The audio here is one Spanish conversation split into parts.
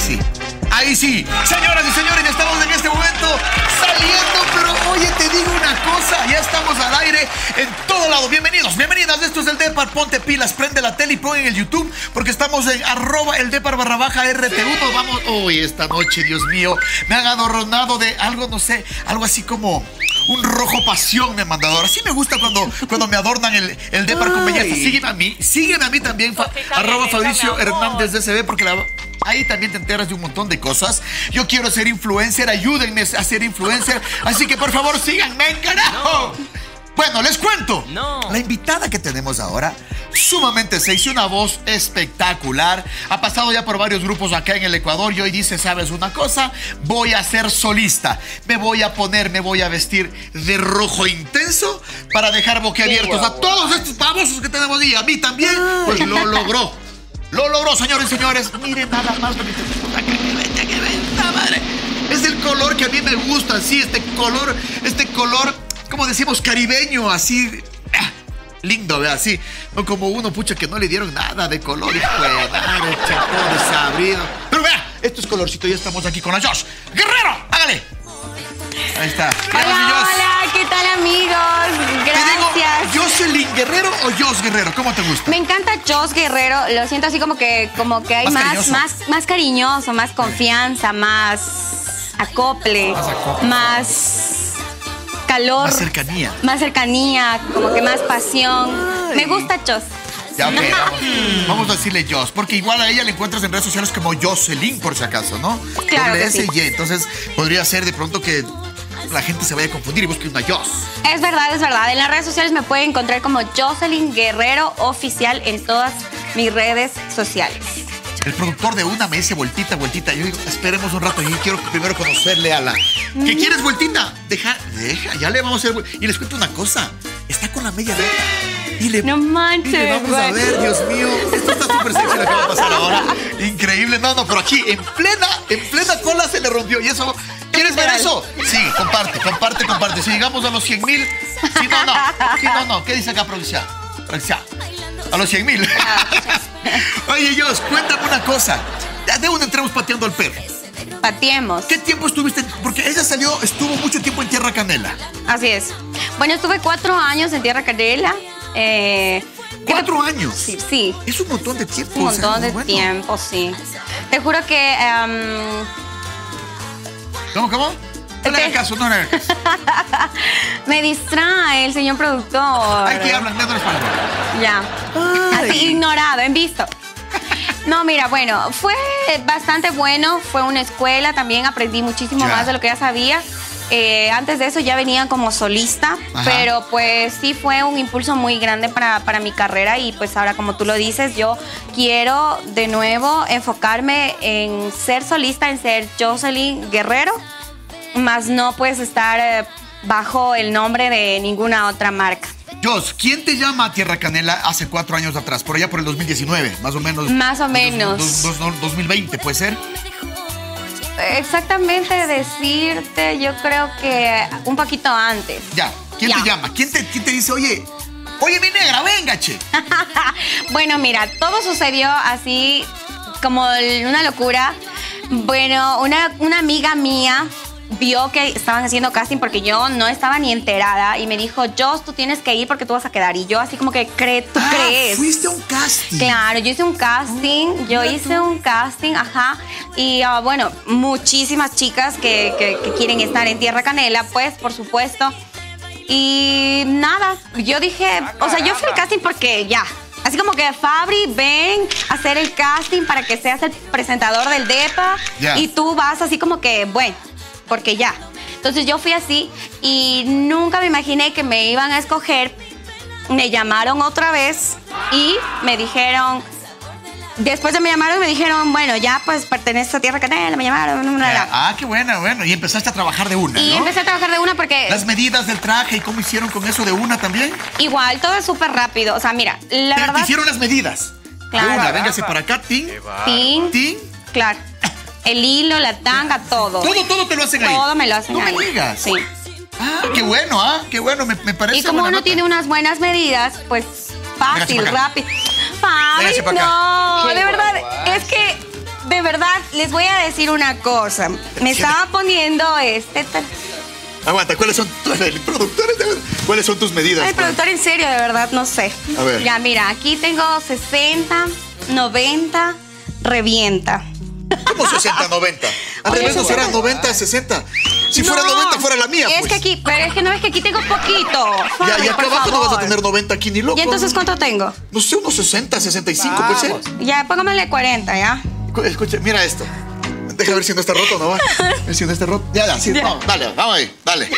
sí. Ahí sí. Señoras y señores, ya estamos en este momento saliendo, pero oye, te digo una cosa, ya estamos al aire en todo lado. Bienvenidos, bienvenidas. Esto es el Depar. Ponte pilas, prende la tele y pon en el YouTube, porque estamos en @eldepar_RT1. Vamos, hoy esta noche, Dios mío, me han adornado de algo, no sé, algo así como un rojo pasión me han mandado. Así me gusta cuando me adornan el Depar con belleza. Sígueme a mí también, @Fabricio Hernández DCB, porque ahí también te enteras de un montón de cosas. Yo quiero ser influencer, ayúdenme a ser influencer. Así que por favor síganme, carajo. No. Bueno, les cuento. La invitada que tenemos ahora, sumamente sexy, una voz espectacular. Ha pasado ya por varios grupos acá en el Ecuador y hoy dice, ¿sabes una cosa? Voy a ser solista. Me voy a vestir de rojo intenso para dejar boquiabiertos a todos estos babosos que tenemos y a mí también. Pues lo logró. Lo logró, señores y señores. Miren nada más lo que te gusta. ¡Qué venta, madre! Es el color que a mí me gusta, así, este color, como decimos, caribeño, así. Lindo, ¿ve? Así. No como uno, pucha, que no le dieron nada de color. Hijo de madre, chapó desabrido. Pero vea, esto es colorcito. Ya estamos aquí con la Josh Guerrero. Hágale. Ahí está. Hola, ¿qué tal, amigos? Gracias. Te digo, ¿Jocelyn Guerrero o Josh Guerrero? ¿Cómo te gusta? Me encanta Josh Guerrero. Lo siento así como que hay más cariñoso, más confianza, más acople, más calor. Más cercanía, como que más pasión. Ay. Me gusta Josh. Ya, okay, vamos a decirle Josh, porque igual a ella le encuentras en redes sociales como Jocelyn, por si acaso, ¿no? Claro que S sí. Y, entonces podría ser de pronto que la gente se vaya a confundir y busque una Josh. Es verdad, es verdad. En las redes sociales me pueden encontrar como Jocelyn Guerrero Oficial en todas mis redes sociales. El productor de Una me dice vueltita. Yo digo, esperemos un rato. Yo quiero primero conocerle a la... ¿Qué quieres, vueltita? Deja, ya le vamos a hacer... Y les cuento una cosa. Está con la media recta. No manches. Y le vamos a ver, Dios mío. Esto está súper sexy lo que va a pasar ahora. Increíble. No, pero aquí, en plena cola se le rompió. Y eso... ¿Quieres ver eso? Sí, comparte. Si llegamos a los 100,000... no. ¿Qué dice acá, producción? A los 100,000. Oye, Josh, cuéntame una cosa. ¿De dónde entramos pateando al perro? Pateemos. ¿Qué tiempo estuviste? Porque ella estuvo mucho tiempo en Tierra Canela. Así es. Bueno, estuve 4 años en Tierra Canela. 4 años. Sí. Es un montón de tiempo. Un montón de tiempo, sí. Te juro que... ¿Cómo? No le hagas caso. Me distrae el señor productor. Aquí hablan, no español. Ya. Así, ignorado, en visto. No, mira, bueno, fue bastante bueno. Fue una escuela, también aprendí muchísimo más de lo que ya sabía. Antes de eso ya venía como solista. Ajá. Pero pues sí fue un impulso muy grande para mi carrera. Y pues ahora, como tú lo dices, yo quiero de nuevo enfocarme en ser solista, en ser Jocelyn Guerrero. Más no puedes estar bajo el nombre de ninguna otra marca. Josh, ¿quién te llama a Tierra Canela hace 4 años atrás? Por allá por el 2019, más o menos. Más o menos. 2020, ¿puede ser? Exactamente decirte, yo creo que un poquito antes. Ya, ¿quién te llama? ¿Quién te dice, oye, mi negra, venga, che? Bueno, mira, todo sucedió así como una locura. Bueno, una amiga mía vio que estaban haciendo casting porque yo no estaba ni enterada y me dijo, Josh, tú tienes que ir porque tú vas a quedar. Y yo así como que, ¿tú crees? ¿Fuiste a un casting? Claro, yo hice un casting, ajá. Y bueno, muchísimas chicas que quieren estar en Tierra Canela, pues, por supuesto. Y nada, yo dije, o sea, yo fui al casting porque ya. Así como que, Fabri, ven a hacer el casting para que seas el presentador del Depa. Y tú vas así como que, bueno, porque ya. Entonces yo fui así y nunca me imaginé que me iban a escoger. Me llamaron otra vez y me dijeron... Después de me llamaron, me dijeron, bueno, ya pues perteneces a Tierra Canela, me llamaron. Qué bueno. Y empezaste a trabajar de una, Y empecé a trabajar de una porque... Las medidas del traje, ¿y cómo hicieron con eso de una también? Igual, todo es súper rápido. O sea, mira, la verdad... ¿Te hicieron las medidas? Claro. De una, véngase para acá, tin. Claro. El hilo, la tanga, todo. ¿Todo te lo hacen ahí? Todo me lo hacen ahí. No me digas. Sí. Qué bueno, me parece. Y como uno tiene unas buenas medidas, pues fácil, rápido. No, de verdad, es que, de verdad, les voy a decir una cosa. Me estaba poniendo Aguanta, ¿cuáles son ¿Cuáles son tus medidas? El productor, en serio, de verdad, no sé. A ver. Ya, mira, aquí tengo 60, 90, revienta. ¿Cómo 60, 90? Al revés, no será 90, 60. Si fuera 90, fuera la mía, es pues. que aquí, pero es que no, es que aquí tengo poquito. Ya, y acá abajo no vas a tener 90 aquí ni loco. ¿Y entonces cuánto tengo? No sé, unos 60, 65, puede ser. Ya, póngamele 40, ¿ya? Escucha, mira esto. Deja ver si no está roto o no va. A ver si no está roto. Ya, sí, vamos, dale, vamos ahí, dale.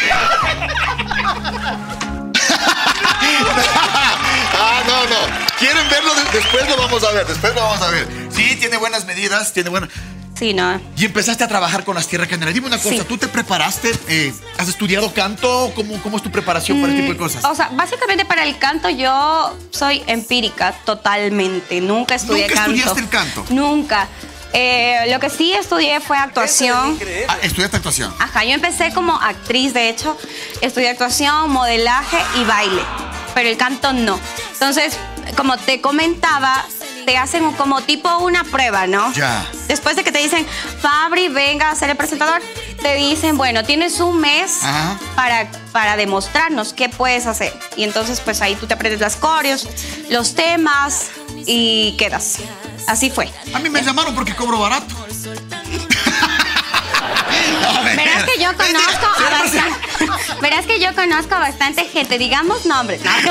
No. ¿Quieren verlo? Después lo vamos a ver, Sí, tiene buenas medidas, tiene buenas... Sí, no. Y empezaste a trabajar con las tierras canela. Dime una cosa, Sí. ¿tú te preparaste? ¿Has estudiado canto? ¿Cómo es tu preparación para este tipo de cosas? O sea, básicamente para el canto yo soy empírica totalmente. Nunca estudié ¿Nunca canto. estudiaste el canto? Nunca. Lo que sí estudié fue actuación. ¿Estudiaste actuación? Ajá, yo empecé como actriz, de hecho. Estudié actuación, modelaje y baile. Pero el canto no. Entonces, como te comentaba, te hacen como tipo una prueba, ¿no? Ya. Después de que te dicen, Fabri, venga a ser el presentador, te dicen, bueno, tienes un mes Ajá. para demostrarnos qué puedes hacer. Y entonces, pues ahí tú te aprendes las coreos, los temas y quedas. Así fue. A mí me llamaron porque cobro barato. Verás que yo conozco a bastante. Verás que yo conozco a bastante gente. Digamos nombres, ¿no?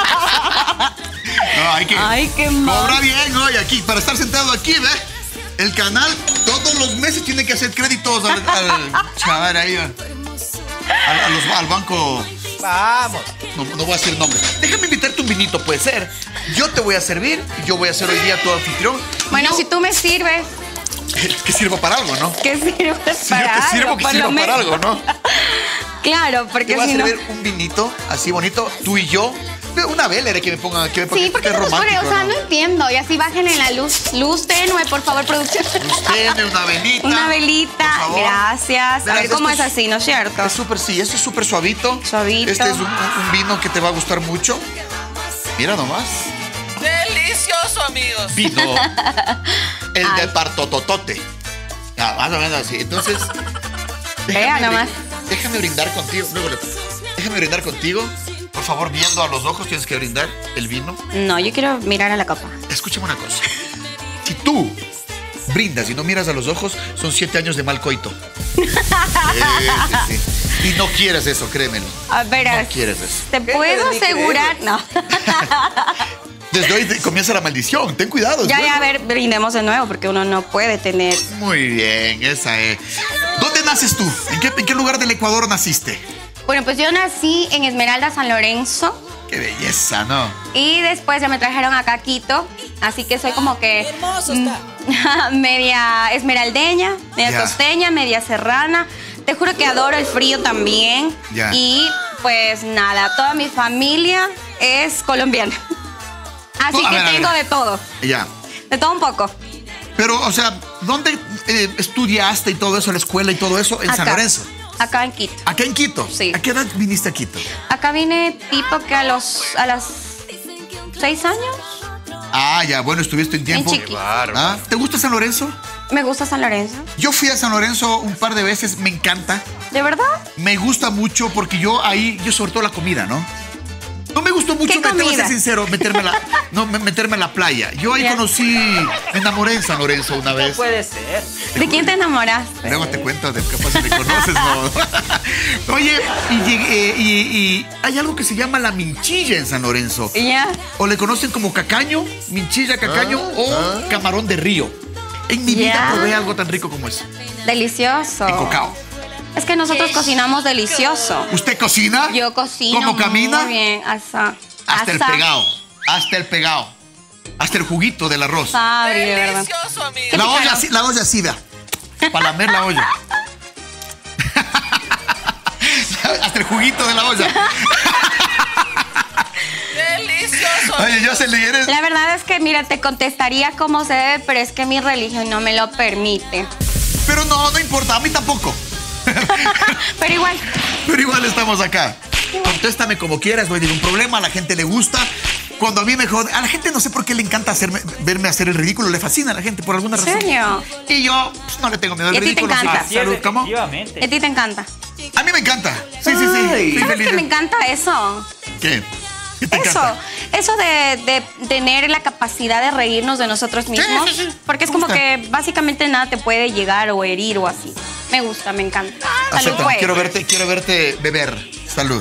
No, hay que... Ay, qué mal. Cobra bien, oye, aquí, para estar sentado aquí, ¿ves? El canal todos los meses tiene que hacer créditos al chaval ahí, al banco. Vamos. No voy a decir nombre. Déjame invitarte un vinito, puede ser. Yo te voy a servir, yo voy a ser hoy día tu anfitrión. Bueno, yo, si tú me sirves, que sirva para algo, ¿no? que sirves Si para yo te sirvo, algo, que por sirva lo para menos. algo, ¿no? Claro, Te porque voy a si no... servir un vinito así bonito, tú y yo. Una vela era que me ponga, Sí, porque es se nos pone, romántico, o sea, ¿no? no entiendo. Y así bajen en la luz. Luz tenue, por favor, producción. Usted, una velita. Una velita, por favor. gracias. A Verás, ver cómo es esto así, ¿no es cierto? Es súper, sí, esto es súper suavito. Suavito. Este es un vino que te va a gustar mucho. Mira nomás. Delicioso, amigos. Vino. El Ay. de partototote. Ah, más o menos así. Entonces, Vea nomás. déjame brindar contigo. Déjame brindar contigo. Por favor, viendo a los ojos, tienes que brindar el vino. No, yo quiero mirar a la copa. Escúchame una cosa. Si tú brindas y no miras a los ojos, son 7 años de mal coito. Sí. Y no quieres eso, créemelo. A ver, No quieres eso. ¿te puedo asegurar? No. Desde hoy comienza la maldición. Ten cuidado. es Ya, bueno. a ver, brindemos de nuevo porque uno no puede tener... Muy bien, esa es. ¿Dónde naces tú? ¿En qué lugar del Ecuador naciste? Bueno, pues yo nací en Esmeralda, San Lorenzo. Qué belleza, ¿no? Y después ya me trajeron acá a Quito. Así que soy como que... Hermoso está. media esmeraldeña, media Ya. costeña, media serrana. Te juro que adoro el frío también. Ya. Y pues nada, toda mi familia es colombiana. Así A que ver, a tengo ver. de todo. Ya. De todo un poco. Pero, o sea, ¿dónde estudiaste y todo eso, la escuela y todo eso? En San Acá. Lorenzo. Acá en Quito. ¿Acá en Quito? Sí. ¿A qué edad viniste a Quito? Acá vine tipo que a las 6 años. Ah, ya, bueno, estuviste en tiempo. En chiqui. ¿Ah? ¿Te gusta San Lorenzo? Me gusta San Lorenzo. Yo fui a San Lorenzo un par de veces, me encanta. ¿De verdad? Me gusta mucho porque yo sobre todo la comida, ¿no? No me gustó mucho, ¿Qué te voy a ser comida? sincero, meterme a la playa. Yo ahí Ya. me enamoré en San Lorenzo una No vez. puede ser. ¿De quién te enamoraste? Luego te cuento, capaz si me conoces, ¿no? Oye, y hay algo que se llama la minchilla en San Lorenzo. Ya. O le conocen como cacaño, minchilla, cacaño o camarón de río. En mi vida Ya. probé algo tan rico como eso. Delicioso. En cocao. Es que nosotros cocinamos delicioso. ¿Usted cocina? Yo cocino ¿Cómo camina? muy bien. Hasta el pegado. Hasta el pegado. Hasta el juguito del arroz. Fabri, de verdad. Delicioso, amigos. La olla así, vea. Para lamer la olla. Hasta el juguito de la olla. Delicioso. Oye, yo se le eres. La verdad es que, mira, te contestaría como se debe, pero es que mi religión no me lo permite. Pero no importa, a mí tampoco. Pero igual, Pero igual estamos acá. Contéstame como quieras, no hay ningún problema, a la gente le gusta. Cuando a mí me jode, a la gente no sé por qué le encanta verme hacer el ridículo, le fascina a la gente por alguna razón. ¿En serio? Y yo pues, no le tengo miedo al ¿Y a ti te ridículo. encanta? Así, salud, ¿cómo? ¿A ti te encanta? A mí me encanta. Sí. Estoy ¿Sabes feliz. que me encanta eso? ¿Qué? ¿Qué te encanta? Eso de tener la capacidad de reírnos de nosotros mismos. Sí. Porque es Me como gusta. que básicamente nada te puede llegar o herir o así. Me gusta, me encanta. Salud, Acepta, pues. quiero verte beber. Salud.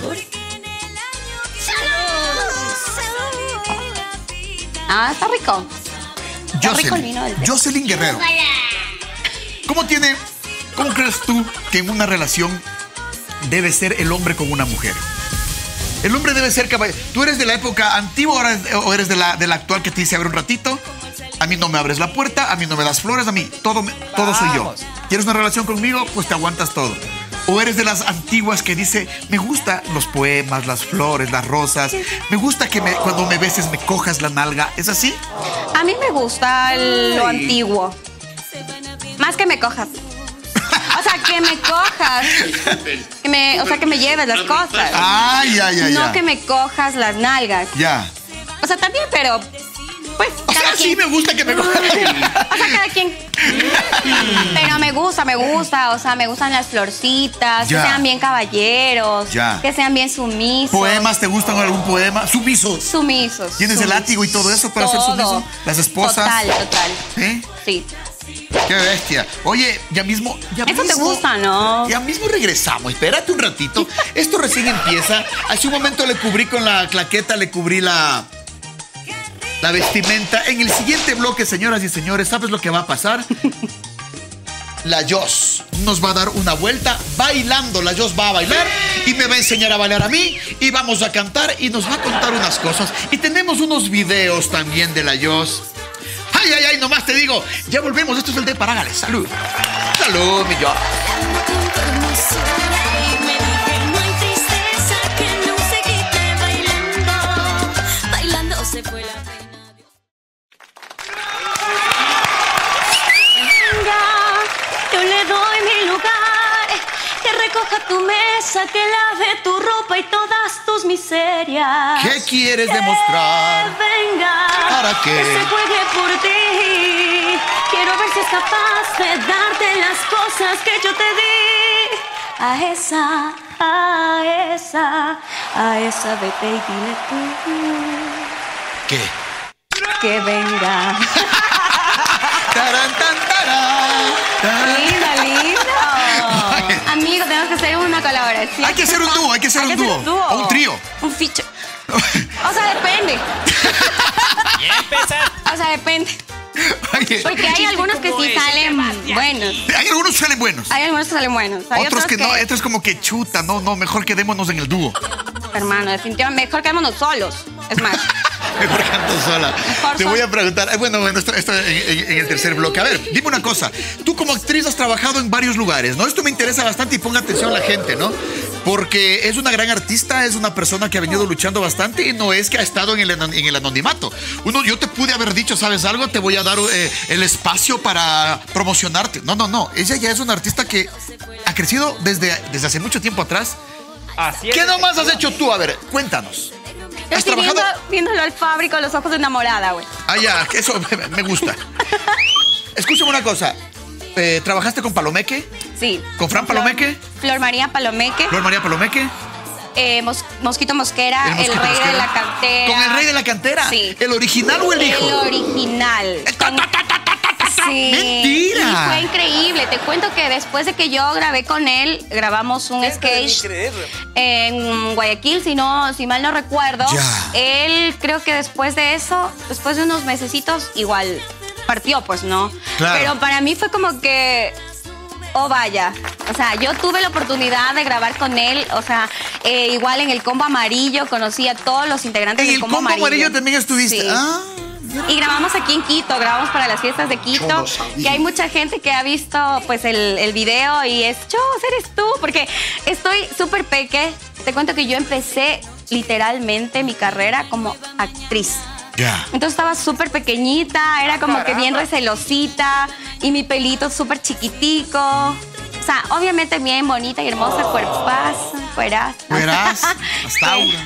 Ah, está rico. Está rico el vino del té. Jocelyn Guerrero. ¿Cómo crees tú que en una relación debe ser el hombre con una mujer? El hombre debe ser caballero. ¿Tú eres de la época antigua o eres de la actual que te dice a ver un ratito? A mí no me abres la puerta, a mí no me das flores, a mí todo soy yo. ¿Quieres una relación conmigo? Pues te aguantas todo. ¿O eres de las antiguas que dice, me gustan los poemas, las flores, las rosas, me gusta que cuando me beses me cojas la nalga? ¿Es así? A mí me gusta lo antiguo. Más que me cojas. O sea, que me cojas. O sea, que me lleves las cosas. Ah, ya. No que me cojas las nalgas. Ya. O sea, también, pero pues O sea, cada sí quien. me gusta que me cojas. O sea, cada quien. Pero me gusta. O sea, me gustan las florcitas, Ya. que sean bien caballeros, Ya. que sean bien sumisos. ¿Poemas? ¿Te gustan algún poema? Sumisos. Sumisos. ¿Tienes el látigo y todo eso para ser sumiso? Las esposas. Total. ¿Sí? Sí. Qué bestia. Oye, ya mismo. Eso te gusta, ¿no? Ya mismo regresamos. Espérate un ratito. Esto recién empieza. Hace un momento le cubrí con la claqueta, le cubrí la vestimenta. En el siguiente bloque, señoras y señores, ¿sabes lo que va a pasar? La Jos nos va a dar una vuelta bailando. La Jos va a bailar y me va a enseñar a bailar a mí y vamos a cantar y nos va a contar unas cosas. Y tenemos unos videos también de la Jos. Ay, nomás te digo, ya volvemos. Esto es el de Parágales. Salud. Salud, mi Jos. Yo le doy mi lugar, que recoja tu mesa, que lave tu ropa y todas tus miserias. ¿Qué quieres demostrar? Venga, ¿Para qué? que se juegue por ti. Quiero ver si es capaz de darte las cosas que yo te di. A esa, vete y dile tú. ¿Qué? Que venga. Tarán, tan, tarán, tarán. Lindo. Amigo, tenemos que hacer una colaboración. Hay que hacer un dúo, hay que hacer un dúo. O un trío. Un feature. O sea, depende. O sea, depende. Oye, Porque hay algunos que sí salen buenos. hay algunos que salen buenos. Hay algunos que salen buenos. Hay Otros que no, otros como que chuta, no, mejor quedémonos en el dúo. Hermano, definitivamente, mejor quedémonos solos. Es más. Mejor canto sola. Mejor Te sola. voy a preguntar, bueno, esto en el tercer bloque. A ver, dime una cosa. Tú como actriz has trabajado en varios lugares, ¿no? Esto me interesa bastante y ponga atención a la gente, ¿no? Porque es una gran artista, es una persona que ha venido luchando bastante y no es que ha estado en el anonimato. Yo te pude haber dicho, ¿sabes algo? Te voy a dar el espacio para promocionarte. No. Ella ya es una artista que ha crecido desde hace mucho tiempo atrás. Así es. ¿Qué nomás has hecho tú? A ver, cuéntanos. Yo ¿Has estoy trabajado? viéndolo al Fabri con los ojos de enamorada, güey. Ah, ya, que eso me gusta. Escúchame una cosa. ¿Trabajaste con Palomeque? Sí. ¿Con Fran Palomeque? Flor María Palomeque. ¿Flor María Palomeque? Mosquito Mosquera, el Mosquito rey Mosquera. de la cantera. ¿Con el rey de la cantera? Sí. ¿El original o el hijo? El original. Sí. ¡Mentira! Y fue increíble. Te cuento que después de que yo grabé con él, grabamos un sketch en Guayaquil, si mal no recuerdo. Ya. Él creo que después de eso, después de unos mesecitos, igual partió, pues, ¿no? Claro. Pero para mí fue como que... Oh, vaya. O sea, yo tuve la oportunidad de grabar con él. O sea, igual en el Combo Amarillo conocí a todos los integrantes En del el Combo Combo Amarillo también estuviste. Sí. Ah, Y grabamos aquí en Quito, grabamos para las fiestas de Quito. Yo no sabía. Y hay mucha gente que ha visto pues el video y es, Chos, eres tú, porque estoy súper peque. Te cuento que yo empecé literalmente mi carrera como actriz. ya. Entonces estaba súper pequeñita, era como que bien recelosita y mi pelito súper chiquitico. O sea, obviamente bien bonita y hermosa, cuerpazo, cueraza. Verás, hasta Aura.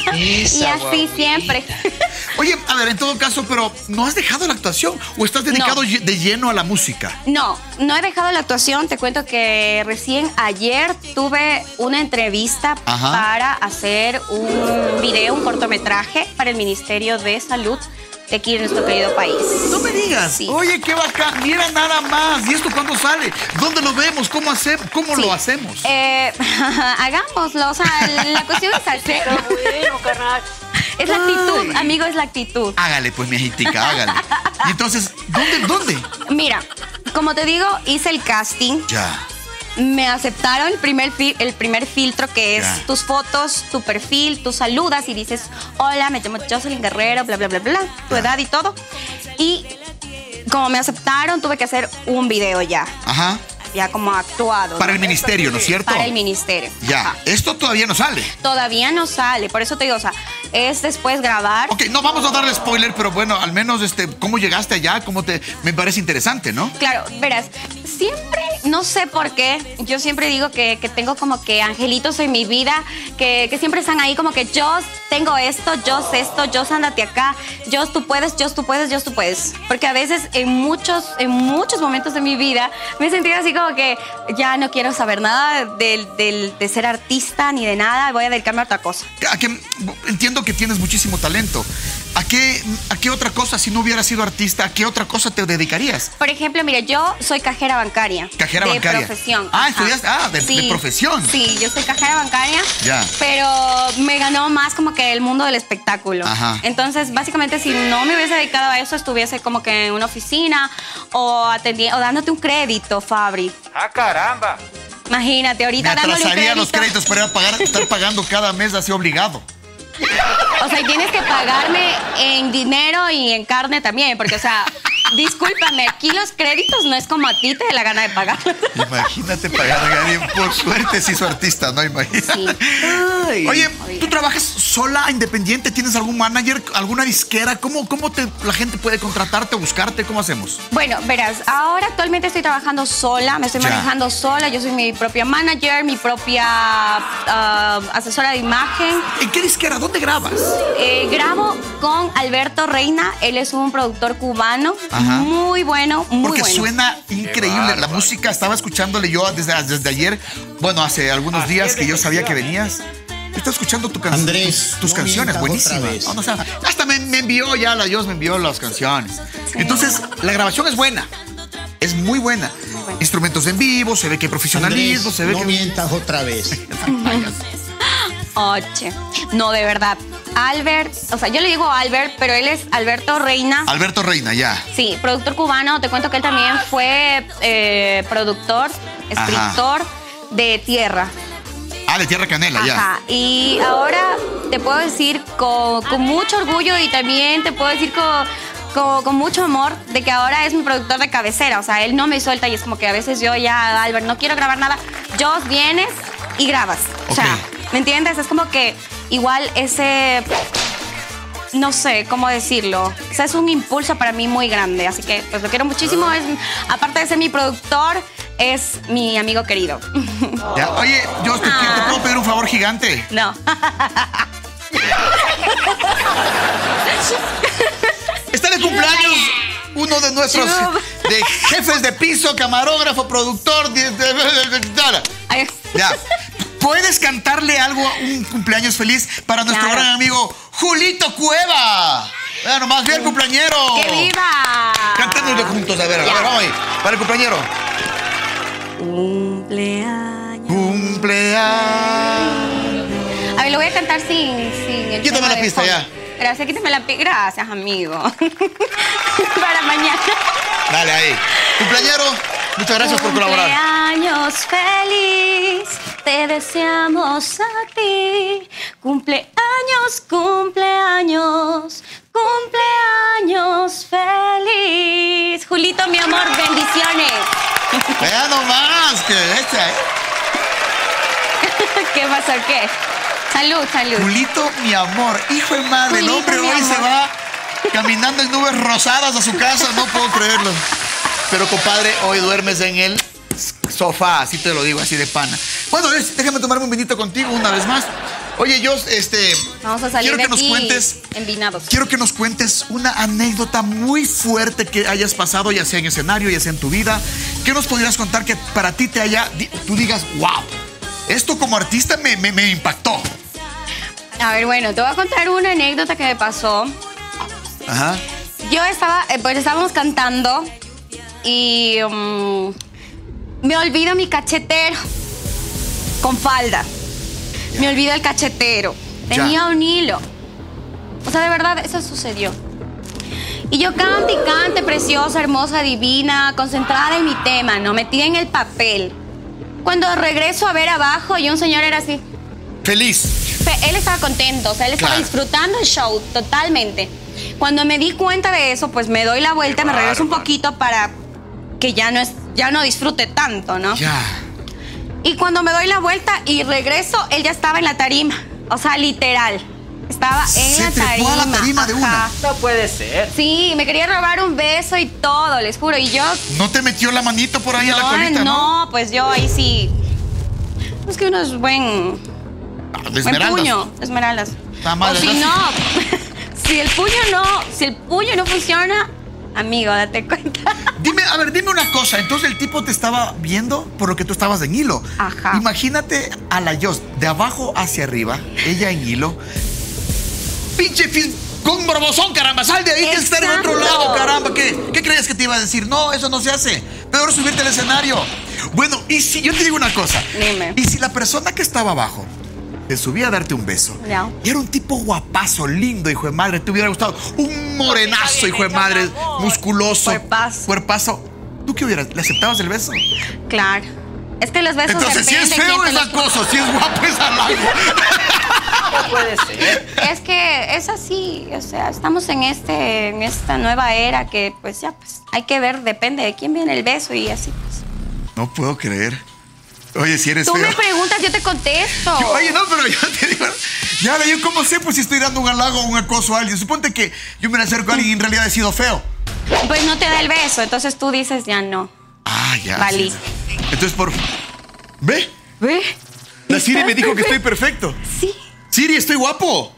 Y así siempre. Oye, a ver, en todo caso, pero ¿no has dejado la actuación o estás dedicado de lleno a la música? No, no he dejado la actuación. Te cuento que recién ayer tuve una entrevista para hacer un video, un cortometraje para el Ministerio de Salud de aquí en nuestro querido país. No me digas. Sí. Oye, qué bacán. Mira nada más. ¿Y esto cuándo sale? ¿Dónde lo vemos? ¿Cómo lo hacemos? Hagámoslo. O sea, la cuestión es hacer. Bueno, carnal. Es la actitud, amigo, es la actitud. Hágale, pues, mi ajitica, hágale. Y entonces, ¿dónde? Mira, como te digo, hice el casting. Ya. Me aceptaron el primer filtro, que es tus fotos, tu perfil, tú saludas y dices, hola, me llamo Jocelyn Guerrero, bla, bla, bla, bla, tu edad y todo. Y como me aceptaron, tuve que hacer un video ya. Ajá. Ya como actuado. Para ¿no? el ministerio, ¿no es cierto? Para el ministerio. Ya. Ajá. Esto todavía no sale. Todavía no sale, por eso te digo, o sea, es después grabar. Ok, no vamos a darle spoiler, pero bueno, al menos ¿cómo llegaste allá? Me parece interesante, ¿no? Claro, verás, siempre, no sé por qué, yo siempre digo que tengo como que angelitos en mi vida, que siempre están ahí como que yo tengo esto, yo sé esto, yo ándate acá, yo tú puedes, yo tú puedes, yo tú puedes. Porque a veces en muchos momentos de mi vida me he sentido así como que ya no quiero saber nada de ser artista ni de nada, voy a dedicarme a otra cosa. Entiendo que tienes muchísimo talento. ¿A qué otra cosa, si no hubieras sido artista, a qué otra cosa te dedicarías? Por ejemplo, mira, yo soy cajera bancaria. Cajera bancaria. De profesión. Ah, estudiaste, de profesión. Sí, yo soy cajera bancaria. Ya. Pero me ganó más como que el mundo del espectáculo. Ajá. Entonces, básicamente, si no me hubiese dedicado a eso, estuviese como que en una oficina o dándote un crédito, Fabri. ¡Ah, caramba! Imagínate, Me ahorita dándole un atrasaría crédito. los créditos para estar pagando cada mes así obligado. O sea, y tienes que pagarme en dinero y en carne también, porque, o sea, discúlpame, aquí los créditos no es como a ti te dé la gana de pagar. Imagínate pagar a alguien. Por suerte se hizo artista, ¿no? Imagínate. Sí. Oye, ¿tú trabajas sola, independiente? ¿Tienes algún manager, alguna disquera? ¿Cómo la gente puede contratarte o buscarte? ¿Cómo hacemos? Bueno, verás, ahora actualmente estoy trabajando sola, me estoy manejando sola, yo soy mi propia manager, mi propia asesora de imagen. ¿En qué disquera? ¿Dónde grabas? Grabo con Alberto Reina, él es un productor cubano, Ajá. muy bueno, muy Porque bueno. suena increíble. La música, estaba escuchándole yo desde ayer, bueno, hace algunos días que yo sabía que venías. Estaba escuchando Andrés, tus no canciones, mientas buenísimas. otra vez. No, o sea, hasta me envió ya, Dios me envió las canciones. Sí. Entonces, la grabación es buena. Es muy buena. buena. Instrumentos en vivo, se ve que hay profesionalismo, Andrés, se ve no que... mientas otra vez. Oye, no, de verdad. Albert, o sea, yo le digo Albert, pero él es Alberto Reina. Alberto Reina, ya. Sí, productor cubano. Te cuento que él también fue productor, escritor de Tierra. Ah, de Tierra Canela, ya. Ajá. Y ahora te puedo decir con mucho orgullo y también te puedo decir con mucho amor de que ahora es mi productor de cabecera. O sea, él no me suelta y es como que a veces yo ya, Albert, no quiero grabar nada. Jos, vienes y grabas. O sea, Ok. ¿me entiendes? Es como que igual ese... No sé cómo decirlo. O sea, es un impulso para mí muy grande. Así que, pues, lo quiero muchísimo. Aparte de ser mi productor, es mi amigo querido. Ya. Oye, yo te puedo pedir un favor gigante. No. Está de cumpleaños uno de nuestros de jefes de piso, camarógrafo, productor. Ay, Ya. ¿Puedes cantarle algo, un cumpleaños feliz para nuestro Claro. gran amigo Julito Cueva? Vean nomás, bien cumpleañero. ¡Que viva! Cantémoslo juntos, a ver, vamos ahí. Para el cumpleañero. Cumpleaños. Cumpleaños. A ver, lo voy a cantar sin el Quítame tema la de pista, fondo. ya. Gracias, quítame la pista. Gracias, amigo. Para mañana. Dale ahí. Cumpleañero, muchas gracias por colaborar. Cumpleaños feliz, te deseamos a ti. Cumpleaños, cumpleaños, cumpleaños feliz. Julito, mi amor, bendiciones. Vean nomás, que esta. ¿Qué pasó? ¿Qué? Salud, salud. Julito, mi amor, hijo de madre, el Julito, hombre mi hoy se amor. va caminando en nubes rosadas a su casa, no puedo creerlo. Pero compadre, hoy duermes en el sofá, así te lo digo, así de pana. Bueno, déjame tomarme un vinito contigo una vez más. Oye, yo, vamos a salir quiero de que nos aquí cuentes, envinados. quiero que nos cuentes una anécdota muy fuerte que hayas pasado, ya sea en escenario, ya sea en tu vida. ¿Qué nos podrías contar que para ti tú digas, wow, esto como artista me impactó? A ver, bueno, te voy a contar una anécdota que me pasó. Ajá. Yo estábamos cantando y me olvido mi cachetero con falda. Me olvido el cachetero. Tenía un hilo. O sea, de verdad, eso sucedió. Y yo cante y cante, preciosa, hermosa, divina, concentrada en mi tema, ¿no? Metida en el papel. Cuando regreso a ver abajo y un señor era así. Feliz. Él estaba contento, o sea, él estaba disfrutando el show totalmente. Cuando me di cuenta de eso, pues me doy la vuelta, me regreso un poquito para que ya no disfrute tanto, ¿no? Ya. Y cuando me doy la vuelta y regreso, él ya estaba en la tarima. O sea, literal. Estaba en la tarima. Se trepó a la tarima de una. No puede ser. Sí, me quería robar un beso y todo, les juro. Y yo... ¿No te metió la manito por ahí a la colita, no? No, pues yo ahí sí... Es que uno es buen puño, esmeraldas. O si no, si el puño no funciona, amigo, date cuenta. Dime una cosa. Entonces el tipo te estaba viendo por lo que tú estabas en hilo. Ajá. Imagínate a la Joss de abajo hacia arriba, ella en hilo. Pinche con morbosón, caramba, sal de ahí, tienes que estar en otro lado, caramba. ¿Qué creías que te iba a decir? No, eso no se hace. Peor subirte al escenario. Bueno, y si yo te digo una cosa. Dime. Y si la persona que estaba abajo te subía a darte un beso, ya. Y era un tipo guapazo, lindo, hijo de madre, te hubiera gustado. Un morenazo, hijo de madre, musculoso. Cuerpazo. ¿Tú qué hubieras? ¿Le aceptabas el beso? Claro. Es que los besos entonces, si es feo es acoso, si es guapo es halago. No puede ser. Es que es así, o sea, estamos en esta nueva era que pues ya, pues hay que ver, depende de quién viene el beso y así pues. No puedo creer. Oye, si eres Tú feo. me preguntas, yo te contesto. Oye, no, pero yo te digo, ya, yo cómo sé pues si estoy dando un halago o un acoso a alguien. Suponte que yo me acerco a alguien y en realidad he sido feo. Pues no te da el beso, entonces tú dices ya no. Ah, ya. Valiste. Sí. Entonces ¿Ve? La Siri me dijo que estoy perfecto. Sí. Siri, estoy guapo.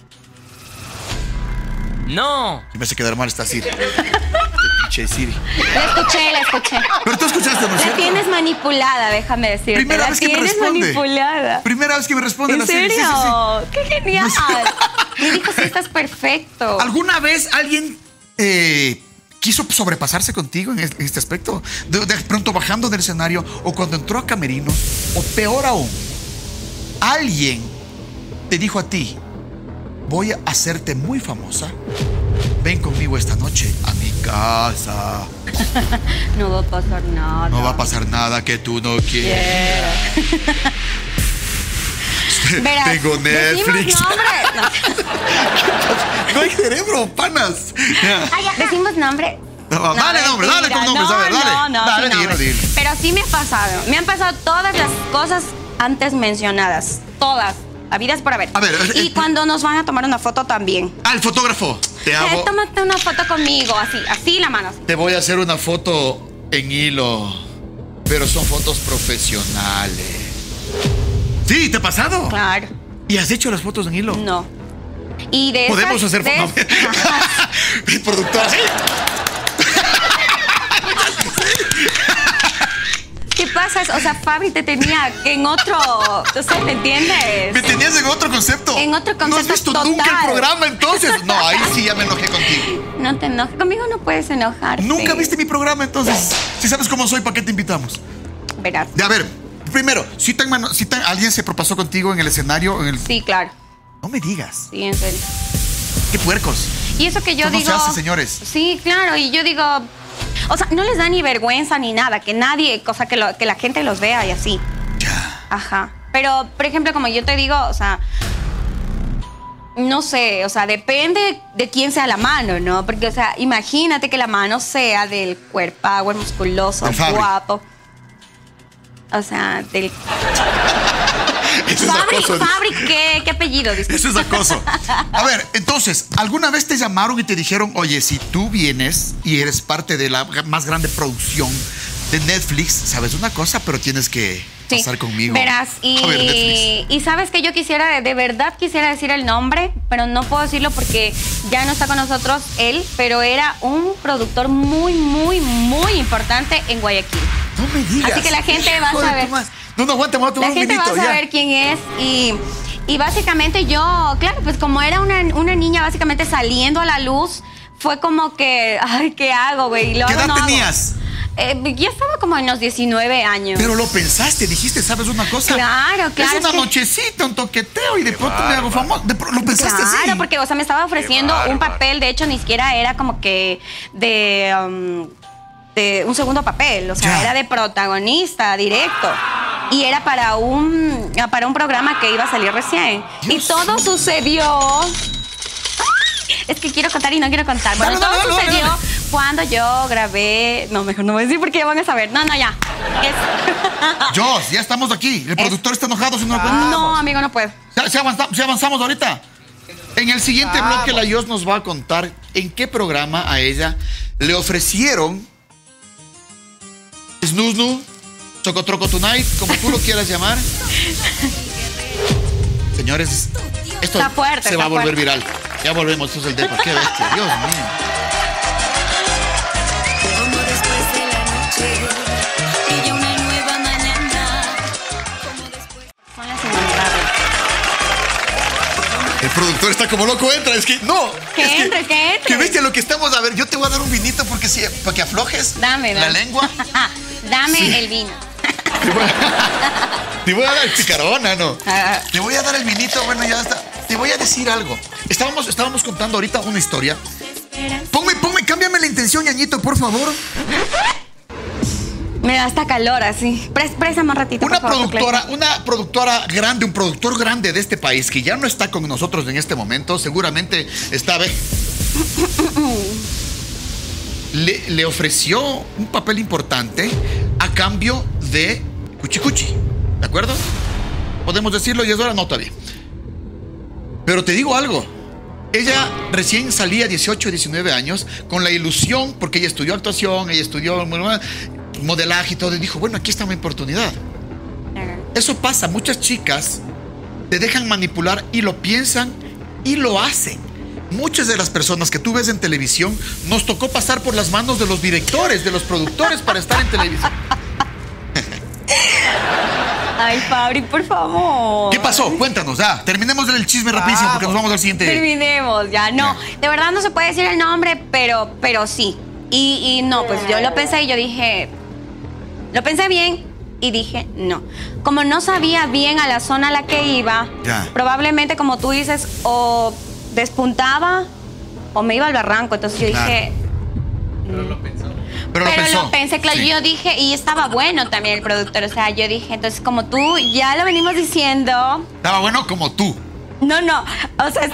No. Me hace quedar mal esta Siri. Pinche Siri. La escuché. Pero tú escuchaste, ¿no es La cierto? tienes manipulada, déjame decirte. Primera vez que me responde. Manipulada. Primera vez que me responde la Siri. ¿En serio? Sí. ¡Qué genial! Me dijo, sí, estás perfecto. ¿Alguna vez alguien quiso sobrepasarse contigo en este aspecto? De pronto bajando del escenario o cuando entró a camerinos, o peor aún, alguien te dijo a ti: voy a hacerte muy famosa, ven conmigo esta noche a mi casa. No va a pasar nada. No va a pasar nada que tú no quieras. Verás, tengo Netflix. ¿Decimos nombre? No hay cerebro, panas. ¿Decimos nombre? No, dale nombre, dale con nombres, a ver, dale. Dale, dilo. Pero sí me ha pasado. Me han pasado todas las cosas antes mencionadas. Todas. Habidas por haber. A ver, y cuando nos van a tomar una foto también. El fotógrafo. Te hago. Tómate una foto conmigo, así la mano. Te voy a hacer una foto en hilo, pero son fotos profesionales. ¿Sí? ¿Te ha pasado? Claro. ¿Y has hecho las fotos en hilo? No. Y de podemos hacer fotos. Productora, sí. ¿Qué pasa? O sea, Fabi te tenía en otro... ¿Tú sabes, me entiendes? ¿Me tenías en otro concepto? En otro concepto. ¿No has visto total. nunca el programa entonces? No, ahí sí ya me enojé contigo. No te enojes. Conmigo no puedes enojarte. ¿Nunca viste mi programa entonces? Si sabes cómo soy, ¿para qué te invitamos? Verás. A ver, primero, ¿alguien se propasó contigo en el escenario? Sí, claro. No me digas. Sí, en serio. ¡Qué puercos! Y eso que yo ¿Cómo digo... se hace, señores? Sí, claro. Y yo digo... O sea, no les da ni vergüenza ni nada. Que nadie... O sea, que la gente los vea y así. Ya. Ajá. Pero, por ejemplo, como yo te digo, o sea... No sé, o sea, depende de quién sea la mano, ¿no? Porque, o sea, imagínate que la mano sea del cuerpo musculoso, guapo. O sea, del... Eso es acoso. Fabri, ¿qué apellido? Disculpe. Eso es acoso. A ver, entonces, ¿alguna vez te llamaron y te dijeron: oye, si tú vienes y eres parte de la más grande producción de Netflix, sabes una cosa, pero tienes que pasar conmigo. Verás, a ver Netflix. y sabes que yo quisiera, de verdad quisiera decir el nombre, pero no puedo decirlo porque ya no está con nosotros él, pero era un productor muy, muy, muy importante en Guayaquil. No me digas. Así que la gente va a saber. No, aguanta, me voy a tomar La un gente va vinito, a saber ya. quién es y básicamente yo, claro, pues como era una niña básicamente saliendo a la luz, fue como que, ay, ¿qué hago, güey? ¿Qué edad tenías? Yo estaba como en los 19 años. Pero lo pensaste, dijiste, ¿sabes una cosa? Claro. Es una que- nochecita, un toqueteo y de pronto me hago famoso. Lo pensaste así. Claro, porque, o sea, me estaba ofreciendo un papel, de hecho, ni siquiera era como que de un segundo papel, o sea, Ya. era de protagonista directo. Y era para un programa que iba a salir recién. Dios y todo mío. sucedió. Es que quiero contar y no quiero contar. Bueno, Dale, todo dale, dale, sucedió dale. cuando yo grabé. No, mejor no voy a decir porque ya van a saber. No, ya. Joss, ya estamos aquí. El productor está enojado si no lo cuenta. No, amigo, no puedo. Si avanzamos ahorita. En el siguiente bloque, la Joss nos va a contar en qué programa a ella le ofrecieron Snusnu, Chocotroco Tonight, como tú lo quieras llamar. Señores, esto Está fuerte, se va a está volver fuerte. viral. Ya volvemos, esto es el Depa. Qué bestia, Dios mío. Como después de la noche brilla una nueva mañana. Como después. Son las innombrables. El productor está como loco, entra, es que no. Que es entre. Que bestia lo que estamos a ver. Yo te voy a dar un vinito porque si, para que aflojes Dame. la lengua. Dame Sí. el vino. Te voy a dar el picarona, ¿no? Ah. Te voy a dar el vinito, bueno, ya está. Te voy a decir algo. Estábamos contando ahorita una historia. Cámbiame la intención, ñañito, por favor. Me da hasta calor así. Préstame un ratito. Una por favor, productora grande, un productor grande de este país que ya no está con nosotros en este momento, seguramente está, le ofreció un papel importante a cambio de cuchicuchi, ¿de acuerdo? Podemos decirlo y es hora, no todavía. Pero te digo algo, ella recién salía 18, 19 años con la ilusión, porque ella estudió actuación, ella estudió modelaje y todo, y dijo, bueno, aquí está mi oportunidad. Eso pasa, muchas chicas te dejan manipular y lo piensan y lo hacen. Muchas de las personas que tú ves en televisión nos tocó pasar por las manos de los directores, de los productores para estar en televisión. Ay, Fabri, por favor. ¿Qué pasó? Cuéntanos, ya. Terminemos el chisme rapidísimo porque nos vamos al siguiente. Terminemos, ya. No, de verdad no se puede decir el nombre, pero sí. Y no, pues yo lo pensé y yo dije, lo pensé bien y dije no. Como no sabía bien a la zona a la que iba, Ya. probablemente como tú dices, o despuntaba o me iba al barranco. Entonces yo dije, Pero lo pensé, claro, Sí. yo dije, y estaba bueno también el productor, o sea, yo dije, entonces como tú ya lo venimos diciendo, Estaba bueno como tú. no, o sea,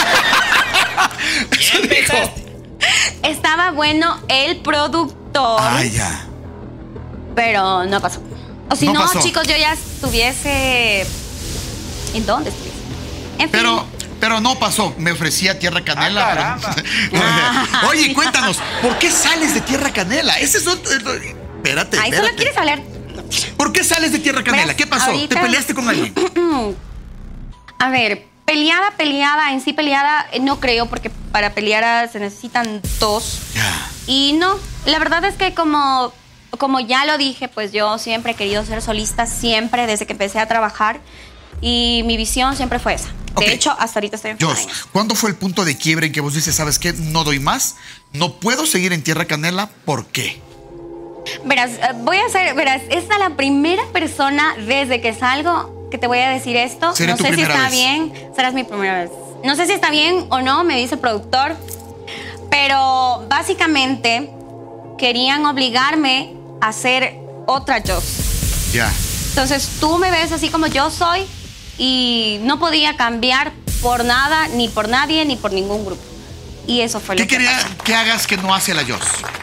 Eso dijo. estaba bueno el productor, Ay, ya. pero no pasó. O si No no, pasó. chicos, yo ya estuviese, ¿en dónde estuviese? En fin. Pero no pasó. Me ofrecía Tierra Canela. caramba. pero- Oye, cuéntanos, ¿por qué sales de Tierra Canela? Ese es otro. Espérate. Ay, solo espérate. quieres hablar. ¿Por qué sales de Tierra Canela? Verás, ¿Qué pasó? ahorita- ¿Te peleaste con alguien? A ver, peleada, en sí peleada, no creo, porque para pelear se necesitan dos. Ya. Y no, la verdad es que como ya lo dije, pues yo siempre he querido ser solista, siempre, desde que empecé a trabajar. Y mi visión siempre fue esa. Ok. De hecho, hasta ahorita estoy en Joss, Fine. ¿cuándo fue el punto de quiebre en que vos dices, sabes qué? No doy más, no puedo seguir en Tierra Canela? ¿Por qué? Verás, esta es la primera persona desde que salgo que te voy a decir esto. Seré No tu sé si primera está vez. bien, serás mi primera vez. No sé si está bien o no, me dice el productor. Pero básicamente querían obligarme a ser otra Joss. Ya. Entonces tú me ves así como yo soy y no podía cambiar por nada, ni por nadie, ni por ningún grupo. Y eso fue lo ¿Qué que quería pasó. que hagas que no hace la Joss?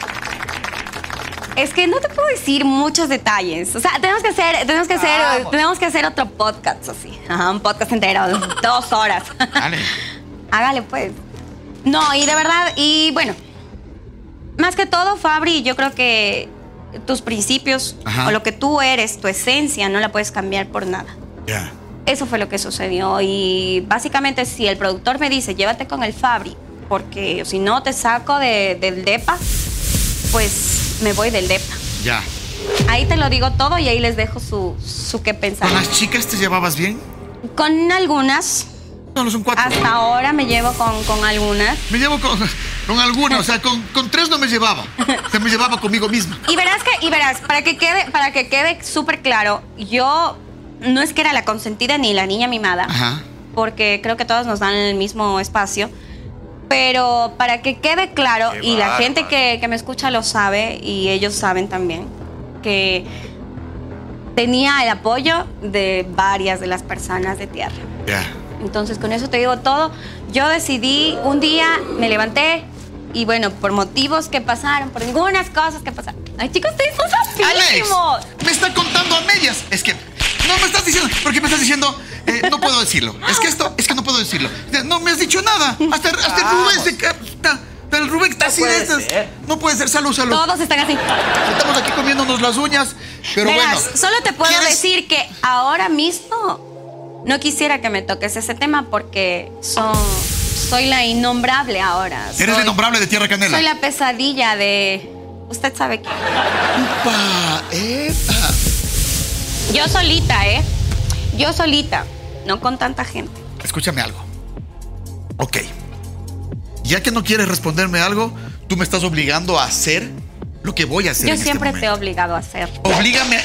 Es que no te puedo decir muchos detalles. O sea, tenemos que hacer otro podcast así. Ajá, un podcast entero, 2 horas. Dale. Hágale pues. No, y de verdad, y bueno, más que todo, Fabri, yo creo que tus principios Ajá. o lo que tú eres, tu esencia, no la puedes cambiar por nada. Ya. Eso fue lo que sucedió y básicamente si el productor me dice llévate con el Fabri porque si no te saco del depa, pues me voy del depa. Ya. Ahí te lo digo todo y ahí les dejo su qué pensar. ¿Con las chicas te llevabas bien? Con algunas, No, son 4. hasta ahora me llevo con algunas. Me llevo con alguna, o sea, con 3 no me llevaba. O sea, me llevaba conmigo misma. Y verás, para que quede súper claro, yo no es que era la consentida ni la niña mimada, Ajá. porque creo que todos nos dan el mismo espacio. Pero para que quede claro, Qué y la bárbaro. gente que me escucha lo sabe, y ellos saben también, que tenía el apoyo de varias de las personas de tierra. Ya. Entonces, con eso te digo todo. Yo decidí, un día me levanté y bueno, por motivos que pasaron, por algunas cosas que pasaron. Ay, chicos, ustedes son Alex, rapidísimos. me está contando a medias. Es que no me estás diciendo, porque me estás diciendo, no puedo decirlo. Es que no puedo decirlo. No me has dicho nada. Hasta el Rubén el Rubén está así de puede estas. ser. No puede ser. Salud. Todos están así. Estamos aquí comiéndonos las uñas, pero Verás, bueno. solo te puedo ¿Quieres? decir que ahora mismo no quisiera que me toques ese tema porque soy la innombrable ahora. Eres la innombrable de Tierra Canela. Soy la pesadilla de... Usted sabe quién. Epa. Yo solita, ¿eh? Yo solita, no con tanta gente. Escúchame algo. Ok. Ya que no quieres responderme algo, tú me estás obligando a hacer lo que voy a hacer. Yo en siempre este te he momento. obligado a hacer. Oblígame.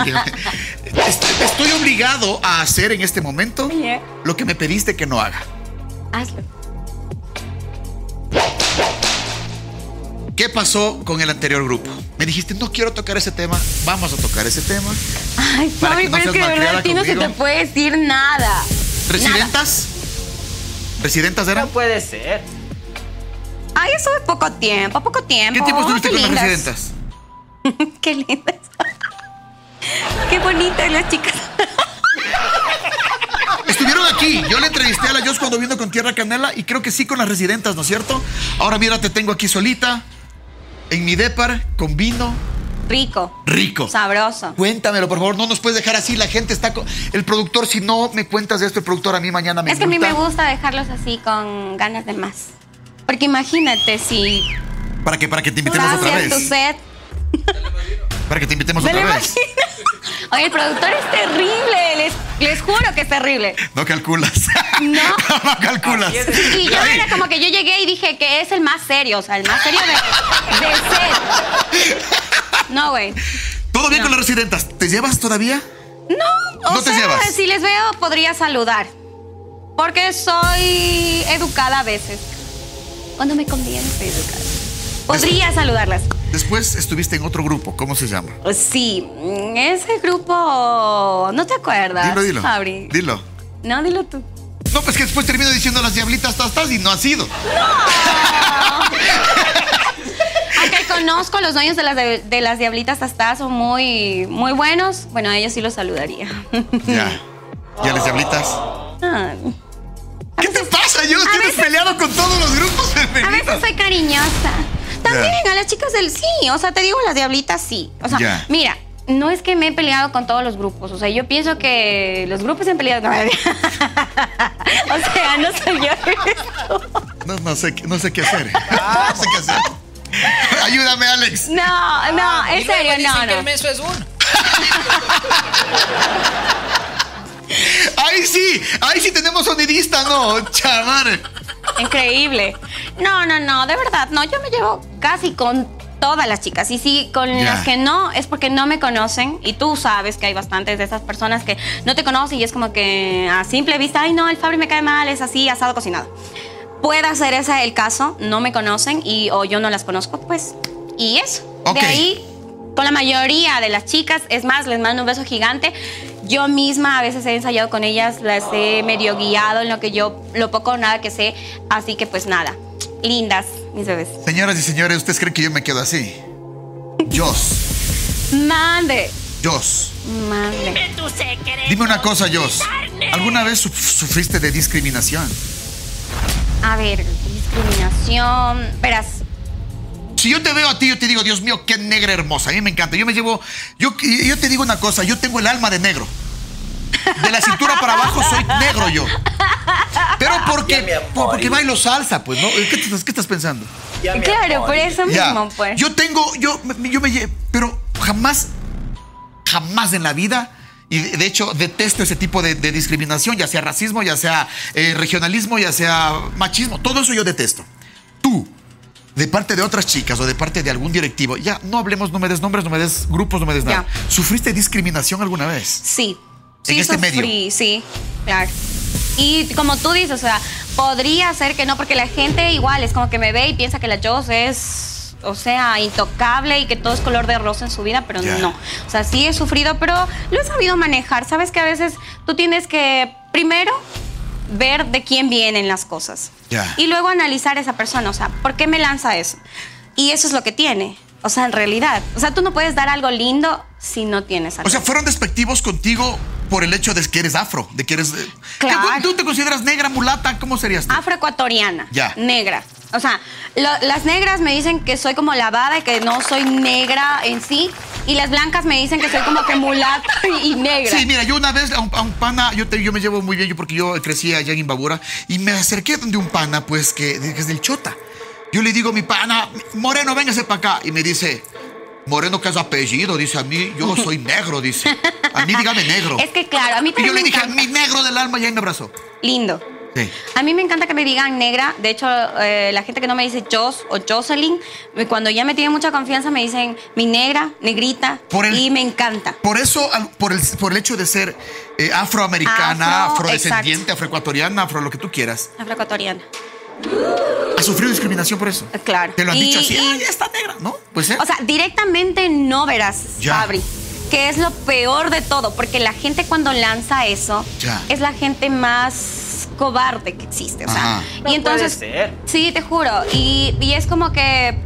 Estoy obligado a hacer en este momento Oye. lo que me pediste que no haga. Hazlo. ¿Qué pasó con el anterior grupo? Me dijiste, no quiero tocar ese tema. Vamos a tocar ese tema. Ay, Para Fabi, que no pero es seas que de verdad malcriada a ti no se conmigo. te puede decir nada. ¿Residentas? ¿Residentas eran? No puede ser. Ay, eso de poco tiempo, poco tiempo. ¿Qué tiempo estuviste Qué con las lindas. residentas? Qué lindas. Qué bonitas las chicas. Estuvieron aquí. Yo le entrevisté a la Jos cuando vino con Tierra Canela y creo que sí con las residentas, ¿no es cierto? Ahora mira, te tengo aquí solita, en mi depar, con vino. Rico. Rico. Sabroso. Cuéntamelo, por favor. No nos puedes dejar así. La gente está... El productor, si no me cuentas de esto, el productor a mí mañana me Es que a mí multa. me gusta dejarlos así con ganas de más. Porque imagínate si ¿Para qué? Para que te invitemos otra sacias tu vez. sed. Para que te invitemos ¿Me lo otra vez. imaginas? Oye, el productor es terrible. Les juro que es terrible. No calculas. No. No calculas. Así es. Y yo era como que yo llegué y dije que es el más serio, o sea, el más serio de ser. No, güey. ¿Todo bien No. con las residentas? ¿Te llevas todavía? No, No o te sea, llevas. si les veo podría saludar. Porque soy educada a veces. Cuando me conviene soy educada. Podría saludarlas. Después estuviste en otro grupo. ¿Cómo se llama? Sí, ese grupo... ¿No te acuerdas, Dilo. Fabri? Dilo. No, dilo tú. No, pues que después termino diciendo las diablitas tastas y no ha sido. Aunque conozco los dueños de las Diablitas Tastas, son muy, muy buenos. Bueno, a ellos sí los saludaría. Ya. ¿Y a las diablitas? Ay. ¿Qué te pasa? Yo a tienes veces- peleado con todos los grupos A veces femeninos. soy cariñosa. También Ya. a las chicas del sí. O sea, te digo las Diablitas sí. O sea, Ya. mira, no es que me he peleado con todos los grupos. O sea, yo pienso que los grupos se han peleado. O sea, no soy yo. No sé qué hacer. No sé qué hacer. Ayúdame, Alex. No, en Y luego serio, dicen no, que el no. menso es uno. Ahí sí tenemos sonidista, ¿no? Chamar. Increíble. No, de verdad, no, yo me llevo casi con todas las chicas. Y sí, con Ya. las que no, es porque no me conocen. Y tú sabes que hay bastantes de esas personas que no te conocen y es como que a simple vista, ay no, el Fabri me cae mal, es así, asado, cocinado. Puede ser ese el caso, no me conocen o yo no las conozco, pues. Y eso. Ok. De ahí, con la mayoría de las chicas, es más, les mando un beso gigante. Yo misma a veces he ensayado con ellas, las he medio guiado en lo poco o nada que sé. Así que pues nada, lindas, mis bebés. Señoras y señores, ¿ustedes creen que yo me quedo así? Mande. Jos. Mande. Dime una cosa, Jos. ¿Alguna vez sufriste de discriminación? A ver, discriminación. Verás, si yo te veo a ti, yo te digo, Dios mío, qué negra hermosa. A mí me encanta. Yo te digo una cosa, yo tengo el alma de negro. De la cintura para abajo soy negro yo. Pero porque bailo salsa, pues, ¿no? ¿Qué estás pensando? Claro, por eso mismo, pues. Pero jamás en la vida, y de hecho detesto ese tipo de discriminación, ya sea racismo, ya sea regionalismo, ya sea machismo, todo eso yo detesto. Tú, de parte de otras chicas o de parte de algún directivo, ya no hablemos, no me des nombres, no me des grupos, no me des nada. Ya. ¿Sufriste discriminación alguna vez? Sí. ¿En este medio? Sí, claro. Y como tú dices, o sea, podría ser que no, porque la gente igual es como que me ve y piensa que la Joss es, o sea, intocable y que todo es color de rosa en su vida, pero no. O sea, sí he sufrido, pero lo he sabido manejar. Sabes que a veces tú tienes que, primero, ver de quién vienen las cosas. Y luego analizar a esa persona, o sea, ¿por qué me lanza eso? Y eso es lo que tiene. O sea, en realidad. O sea, tú no puedes dar algo lindo si no tienes algo. O sea, ¿fueron despectivos contigo por el hecho de que eres afro? De que eres... Claro. ¿Tú te consideras negra, mulata? ¿Cómo serías tú? Afroecuatoriana. Ya. Negra. O sea, las negras me dicen que soy como lavada y que no soy negra en sí. Y las blancas me dicen que soy como que mulata y negra. Sí, mira, yo una vez a un pana, yo me llevo muy bien, porque yo crecí allá en Imbabura, y me acerqué donde un pana, pues, que es del Chota. Yo le digo a mi pana, Moreno, véngase para acá. Y me dice, Moreno, ¿qué es apellido? Dice, a mí, yo soy negro, dice. A mí dígame negro. Es que claro, a mí Y también yo le me dije, encanta. mi negro del alma, y ahí me abrazó. Lindo. Sí. A mí me encanta que me digan negra. De hecho, la gente que no me dice Joss o Jocelyn, cuando ya me tienen mucha confianza me dicen mi negra, negrita, y me encanta. Por eso, por el hecho de ser afroamericana, afrodescendiente, afroecuatoriana, afro lo que tú quieras. Afroecuatoriana. ¿Has sufrido discriminación por eso? Claro. Te lo han dicho así, ya está negra, ¿no? Pues, O sea, directamente no verás, Ya. Fabri. Que es lo peor de todo, porque la gente cuando lanza eso Ya. es la gente más cobarde que existe. O sea, Ajá. No y entonces, puede ser. sí, te juro. Y es como que.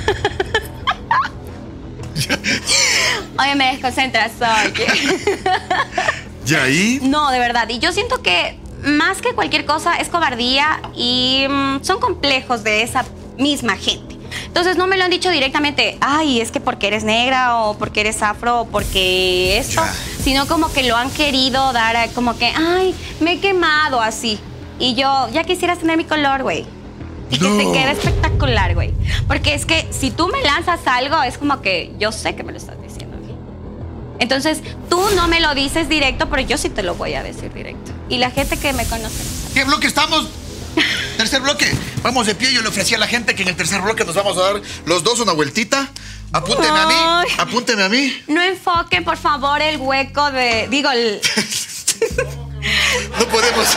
Oye, me desconcentras, oye. ¿Y ahí? No, de verdad. Y yo siento que más que cualquier cosa es cobardía y son complejos de esa misma gente. Entonces no me lo han dicho directamente, ay, es que porque eres negra o porque eres afro o porque esto, Ya. sino como que lo han querido dar a como que, ay, me he quemado así. Y yo, ya quisieras tener mi color, güey. Y que te quede espectacular, güey. Porque es que si tú me lanzas algo, es como que yo sé que me lo estás diciendo. Entonces, tú no me lo dices directo, pero yo sí te lo voy a decir directo. Y la gente que me conoce. ¿Qué bloque estamos? Tercer bloque. Vamos de pie. Yo le ofrecí a la gente que en el tercer bloque nos vamos a dar los dos una vueltita. Apúnteme a mí. Ay. Apúnteme a mí. No enfoquen, por favor, el hueco de... Digo, el... No podemos.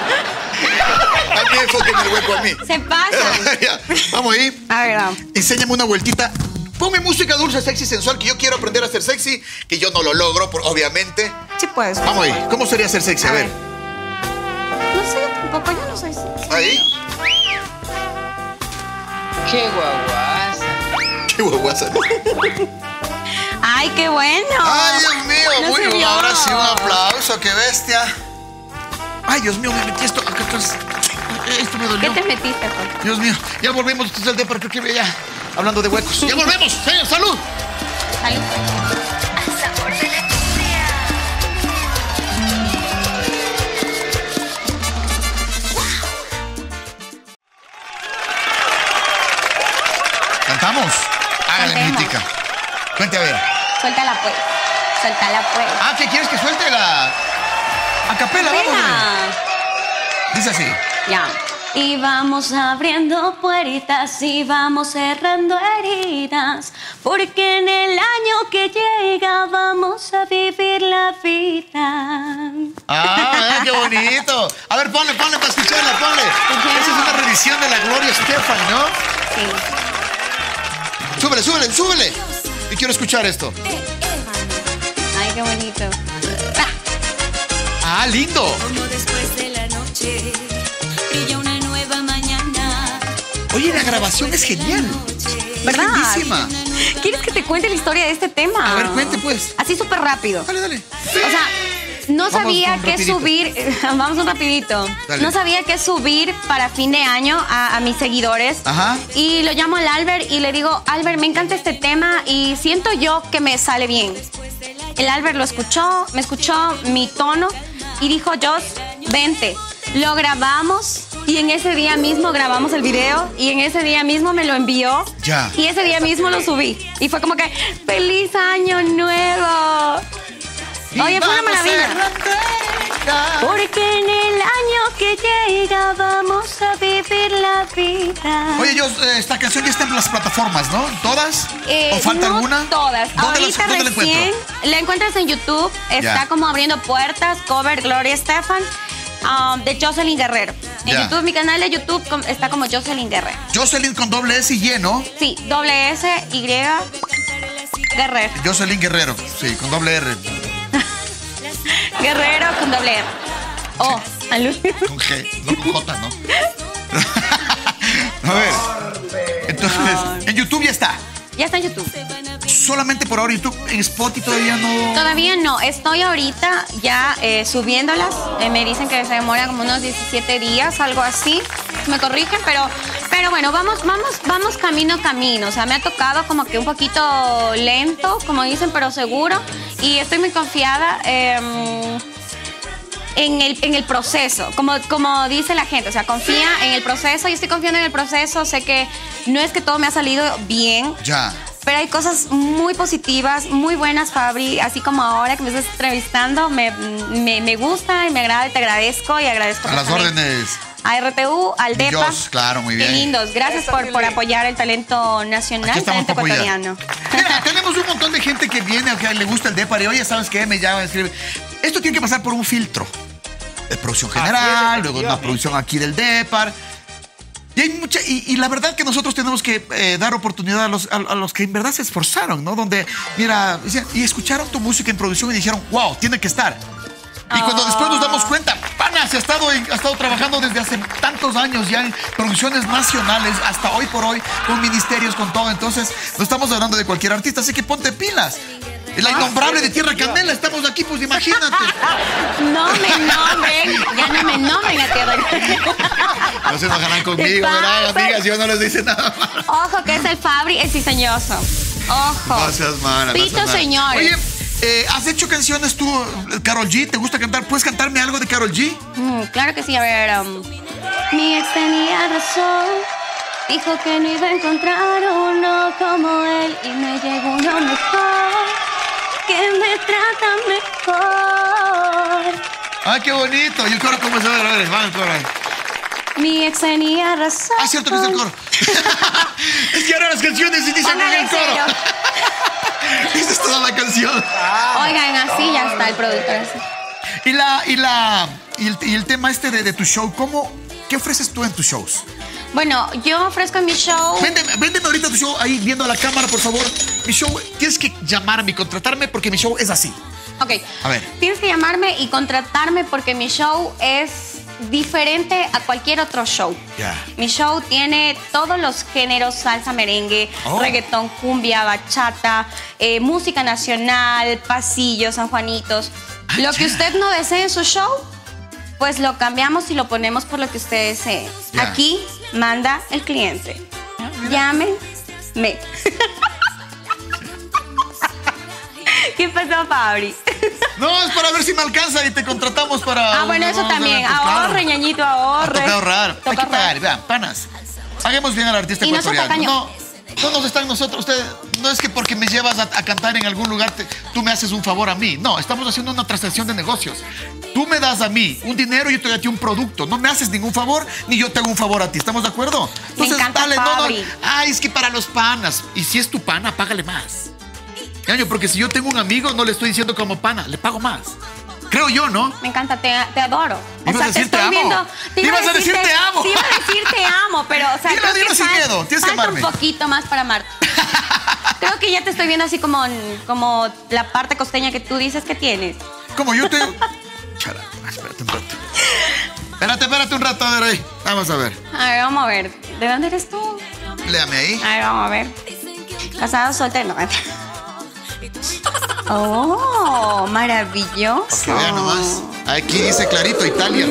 A mí enfoquen el hueco a mí. Se pasan. Ya, vamos ahí. A ver, vamos. Enséñame una vueltita. Ponme música dulce, sexy, sensual, que yo quiero aprender a ser sexy, que yo no lo logro, obviamente. Sí puedes. Vamos ahí. ¿Cómo sería ser sexy? A ver. No sé, yo tampoco, yo no soy sexy. Ahí. ¡Qué guaguasa! Qué guaguasa. Ay, qué bueno. Ay, Dios mío. No Muy se bien. vio. Ahora sí, un aplauso. Qué bestia. Ay, Dios mío, me metí esto acá atrás. Esto me ¿Qué dolió. te metiste, Jorge? Dios mío. Ya volvemos. Esto es el Depar, creo que ya. Hablando de huecos. Ya volvemos. Señor, salud. Salud. Sabor de la cumbia. ¿Cantamos? Hágale, Cantemos. mítica. Cuente a ver. Suéltala, pues. Suéltala, pues. Ah, ¿qué quieres que suelte la a capela? Vamos. Venga. Dice así. Ya. Y vamos abriendo puertas y vamos cerrando heridas, porque en el año que llega vamos a vivir la vida. Ah, qué bonito. A ver, ponle para escucharla, ponle. Ya. Esa es una revisión de la Gloria Estefan, ¿no? Sí. Súbele. Y quiero escuchar esto. Ay, qué bonito. Ah, lindo. Como después de la noche brilla una nueva mañana. Oye, la grabación es genial. ¿Verdad? Lindísima. ¿Quieres que te cuente la historia de este tema? A ver, cuente, pues. Así súper rápido. Dale. O sea, No Vamos sabía con qué rapidito. subir. Vamos un rapidito. Dale. No sabía qué subir para fin de año a mis seguidores. Ajá. Y lo llamo al Albert y le digo, Albert, me encanta este tema y siento yo que me sale bien. El Albert lo escuchó, me escuchó mi tono y dijo, Jos, vente. Lo grabamos y en ese día mismo grabamos el video y en ese día mismo me lo envió. Ya. Y ese día mismo lo subí. Y fue como que, ¡feliz año nuevo! Oye, fue una maravilla. Porque en el año que llega vamos a vivir la vida. Oye, yo, esta canción ya está en las plataformas, ¿no? ¿Todas? ¿O falta no alguna? Todas. ¿Dónde Ahorita la encuentro? recién la encuentras en YouTube. Está Ya. como abriendo puertas, cover Gloria Estefan, de Jocelyn Guerrero. En Ya. YouTube, mi canal de YouTube está como Jocelyn Guerrero. Jocelyn con doble S y Y, ¿no? Sí, doble S, Y, Guerrero. Jocelyn Guerrero, sí, con doble R. Guerrero con doble R. Oh, al Con G, no con J, ¿no? A ver. Entonces, en YouTube ya está. Ya está en YouTube. Solamente por ahora YouTube. En Spotify todavía no. Todavía no, estoy ahorita ya subiéndolas. Me dicen que se demora como unos 17 días, algo así. Me corrigen, pero bueno, vamos camino a camino. O sea, me ha tocado como que un poquito lento, como dicen, pero seguro. Y estoy muy confiada en el proceso, como dice la gente. O sea, confía en el proceso. Yo estoy confiando en el proceso. Sé que no es que todo me ha salido bien. Ya. Pero hay cosas muy positivas, muy buenas, Fabri. Así como ahora que me estás entrevistando, me gusta y me agrada y te agradezco y agradezco. A las también órdenes. A RTU, al DEPA. Dios, claro, muy bien. Qué lindos. Gracias por apoyar el talento nacional, Aquí el estamos talento para apoyar. ecuatoriano. Mira, tenemos un montón de gente que viene, que le gusta el DEPAR y oye, ¿sabes qué? Me llama, me escribe. Esto tiene que pasar por un filtro de producción general, luego una producción aquí del DEPAR. Y hay mucha, y la verdad que nosotros tenemos que dar oportunidad a los que en verdad se esforzaron, ¿no? Donde, mira, y escucharon tu música en producción y dijeron, wow, tiene que estar. Y cuando después nos damos cuenta, pana, se ha estado trabajando desde hace tantos años ya en producciones nacionales, hasta hoy por hoy, con ministerios, con todo. Entonces, no estamos hablando de cualquier artista, así que ponte pilas. La innombrable de Tierra Candela, estamos aquí, pues imagínate. No me nombren, ya no me nombren a Tierra Candela. No se enojarán conmigo, ¿verdad, amigas? Yo no les dice nada más. Ojo, que es el Fabri, el cizañoso. Ojo. No seas mala, no Pito, seas mala. señores. Oye, ¿has hecho canciones tú, Karol G? ¿Te gusta cantar? ¿Puedes cantarme algo de Karol G? Claro que sí, a ver. Mi ex tenía razón. Dijo que no iba a encontrar uno como él y me llegó uno mejor, que me trata mejor. ¡Ay, qué bonito! ¿Y el coro cómo se va? A ver, va el coro ahí. Mi ex tenía razón. Ah, cierto que es el coro. Es que ahora las canciones y dicen Póngale el coro. serio. Esa es toda la canción. Oigan, así ya está el productor. Así. Y el tema este de tu show, ¿qué ofreces tú en tus shows? Bueno, yo ofrezco en mi show. Véndeme ahorita tu show ahí viendo a la cámara, por favor. Mi show, tienes que llamarme y contratarme porque mi show es así. Ok. A ver. Tienes que llamarme y contratarme porque mi show es diferente a cualquier otro show. Ya. Mi show tiene todos los géneros: salsa, merengue, reggaetón, cumbia, bachata, música nacional, pasillos, sanjuanitos. Lo que usted no desee en su show, pues lo cambiamos y lo ponemos por lo que usted desee. Ya. Aquí manda el cliente. Llámenme. ¿Qué pasó, Fabri? No, es para ver si me alcanza y te contratamos para... Ah, bueno, eso unos también. eventos, claro. Ahorre, ñañito, ahorre. Toca ahorrar. Toca Hay que pagar. ahorrar. Vean, panas. Hagamos bien al artista Y no sea ecuatoriano. tacaño. No nos están nosotros. Ustedes, no es que porque me llevas a cantar en algún lugar tú me haces un favor a mí. No, estamos haciendo una transacción de negocios. Tú me das a mí un dinero y yo te doy a ti un producto. No me haces ningún favor, ni yo te hago un favor a ti. ¿Estamos de acuerdo? Entonces, encanta, dale, no. Fabri. Ay, es que para los panas. Y si es tu pana, págale más. Ñaño, porque si yo tengo un amigo, no le estoy diciendo como pana, le pago más. Creo yo, ¿no? Me encanta, te adoro. Ibas a decir te amo. Ibas a decir te amo. Te iba a decir te amo, pero, o sea, Dilo, creo dilo que sin miedo, tienes que falta amarme. un poquito más para amarte. Creo que ya te estoy viendo así como la parte costeña que tú dices que tienes. Como yo te... Chala, espérate un rato. Espérate un rato, a ver ahí. Vamos a ver. A ver, vamos a ver. ¿De dónde eres tú? Léame ahí. A ver, vamos a ver. Casado, soltero. No. Oh, maravilloso. Que vean nomás. Aquí dice clarito Italia.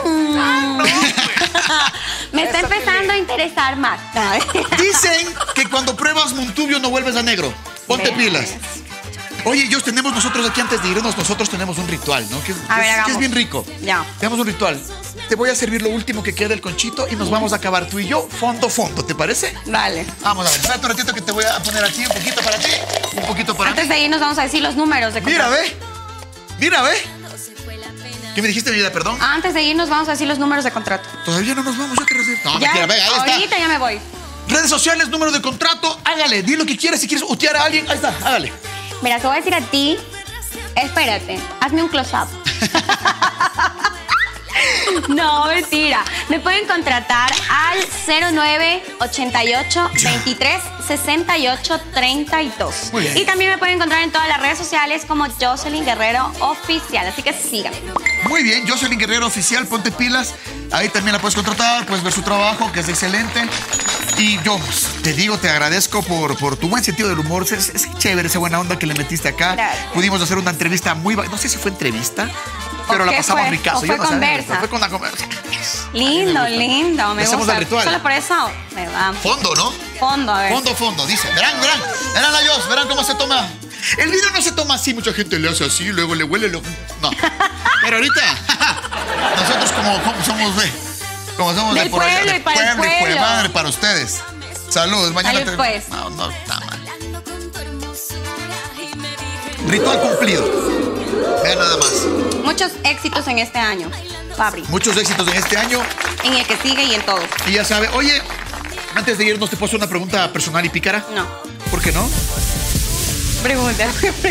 Me está empezando a interesar más. Dicen que cuando pruebas Montubio no vuelves a negro. Ponte pilas. Oye, nosotros aquí antes de irnos, nosotros tenemos un ritual, ¿no? Que es bien rico. Ya. Tenemos un ritual. Te voy a servir lo último que queda del conchito y nos vamos a acabar tú y yo fondo, ¿te parece? Vale. Vamos a ver, espérate un ratito que te voy a poner aquí un poquito para ti, un poquito para Antes mí. de irnos vamos a decir los números de Mira, contrato. ve. ¿Qué me dijiste, mi vida, perdón? Antes de irnos vamos a decir los números de contrato. Todavía no nos vamos, ya te recibí. No, Ya, mentira, venga, ahí está. ahorita ya me voy. Redes sociales, número de contrato, hágale, di lo que quieras, si quieres utear a alguien, ahí está, hágale. Mira, te voy a decir a ti, espérate, hazme un close-up. No, mentira. Me pueden contratar al 0988 23 68 32. Muy bien. Y también me pueden encontrar en todas las redes sociales como Jocelyn Guerrero Oficial. Así que síganme. Muy bien, Jocelyn Guerrero Oficial, ponte pilas. Ahí también la puedes contratar, puedes ver su trabajo, que es excelente. Y yo te digo, te agradezco por tu buen sentido del humor. Es chévere esa buena onda que le metiste acá. Gracias. Pudimos hacer una entrevista no sé si fue entrevista, pero la qué pasamos fue? ricazo. ¿O fue Yo no sé, conversa? fue con la conversa. Lindo, lindo. Me Hacemos gusta. el ritual. Solo por eso me da Fondo, ¿no? fondo, a ver. Fondo, dice. Verán la Jos, verán cómo se toma. El vino no se toma así, mucha gente le hace así, luego le huele, no. Pero ahorita, nosotros como somos Del de por allá, pueblo de y para el pueblo y pueblo. madre para ustedes. Saludos, mañana Salud, pues. No, está mal. Ritual cumplido. Vean nada más. Muchos éxitos en este año, Fabri. Muchos éxitos en este año. En el que sigue y en todo. Y ya sabe, oye, antes de irnos, ¿te puedo hacer una pregunta personal y pícara? No. ¿Por qué no? Pregunta.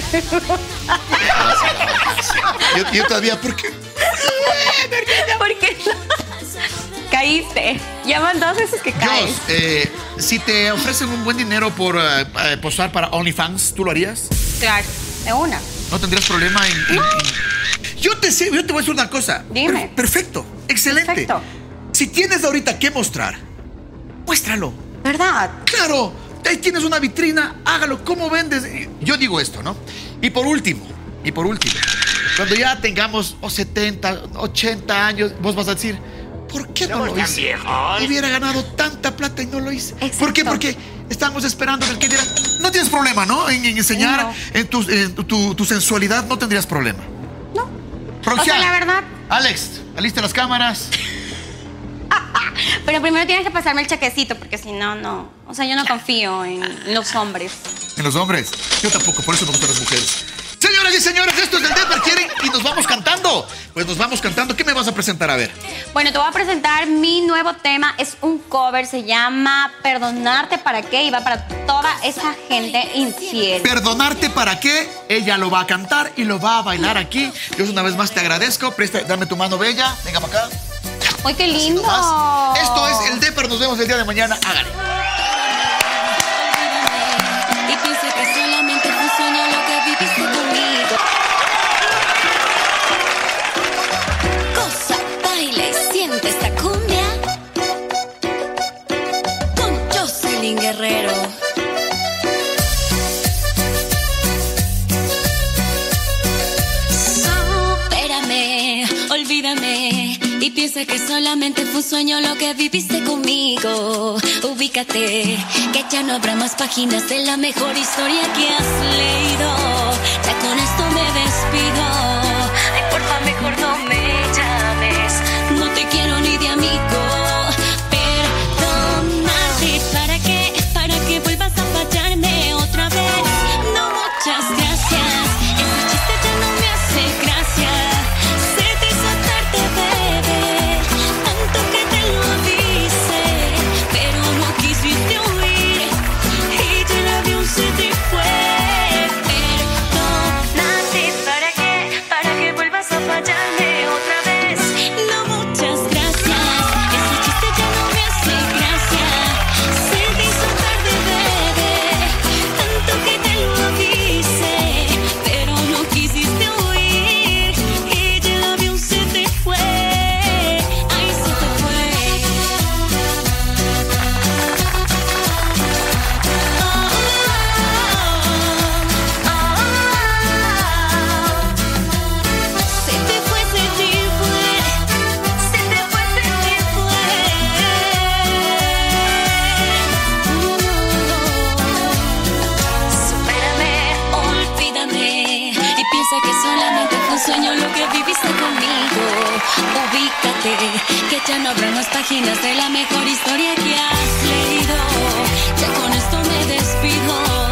Yo todavía, ¿por qué? ¿Por qué no? Caíste. Ya van 2 veces que caes. Jos, si te ofrecen un buen dinero por posar para OnlyFans, ¿tú lo harías? Claro, de una. ¿No tendrías problema en...? Yo te voy a decir una cosa. Dime. Perfecto, excelente. Perfecto. Si tienes ahorita que mostrar, muéstralo. ¿Verdad? Claro, ahí tienes una vitrina, hágalo. ¿Cómo vendes? Yo digo esto, ¿no? Y por último, cuando ya tengamos 70, 80 años, vos vas a decir, ¿por qué no lo hice? Hubiera ganado tanta plata y no lo hice. Exacto. ¿Por qué? Porque estamos esperando que dieran. No tienes problema, ¿no? En enseñar No. en tu sensualidad, no tendrías problema. No. Proxia, O sea, la verdad. Alex, alista las cámaras. Pero primero tienes que pasarme el chequecito, porque si no, no. O sea, yo no confío en los hombres. En los hombres. Yo tampoco, por eso me gustan las mujeres. Señoras y señores, esto es el Depper Quieren y nos vamos cantando. Pues nos vamos cantando. ¿Qué me vas a presentar? A ver. Bueno, te voy a presentar mi nuevo tema. Es un cover, se llama Perdonarte para qué y va para toda esa gente infiel. Perdonarte para qué. Ella lo va a cantar y lo va a bailar aquí. Yo una vez más te agradezco. Dame tu mano bella. Venga para acá. ¡Uy, qué lindo! Más. Esto es el Depper. Nos vemos el día de mañana. Hágale. Y piensa que solamente fue un sueño lo que viviste conmigo. Goza, baila y siente esta cumbia con Jocelyn Guerrero. Supérame, olvídame y piensa que solamente fue un sueño lo que viviste conmigo. Ubícate, que ya no habrá más páginas de la mejor historia que has leído. Ya con esto me despido. Ay, porfa, mejor no me llames. No te quiero ni de amigo. Perdonarte, ¿para qué? Para que vuelvas a fallarme otra vez. No, muchas gracias. Ese chiste ya no me hace gracia. Se te hizo tarde, bebé. Tanto que te lo avisé, pero no quisiste oír. Y ya el avión se te fue. Perdónate, ¿para qué? Para que vuelvas a fallarme otra vez. No, muchas gracias. Ese chiste ya no me hace gracia. Se te hizo tarde, bebé. Tanto que te lo avisé, que solamente fue un sueño lo que viviste conmigo. Ubícate, que ya no habrá más páginas de la mejor historia que has leído. Ya con esto me despido.